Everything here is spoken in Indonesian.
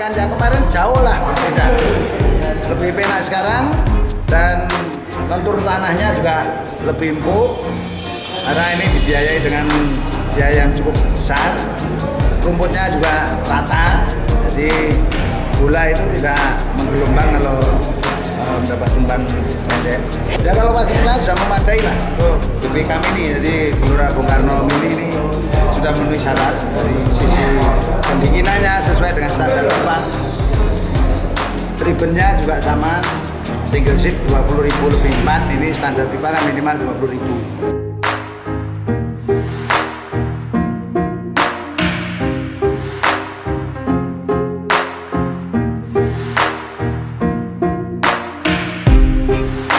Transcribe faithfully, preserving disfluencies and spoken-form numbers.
dibandingkan yang kemarin jauh lah berbeda. Lebih penak sekarang dan kontur tanahnya juga lebih empuk karena ini dibiayai dengan biaya yang cukup besar. Rumputnya juga rata, jadi gula itu tidak menggelombang kalau uh, mendapat umpan pendek. Ya kalau fasilitas sudah memadai lah untuk B P kami ini, jadi Gelora Bung Karno Mini ini sudah memenuhi syarat dari sisi pendinginannya sesuai dengan standar FIFA. Tribunnya juga sama, single seat dua puluh ribu lebih empat, ini standar FIFA kan minimal dua puluh ribu. Thank you.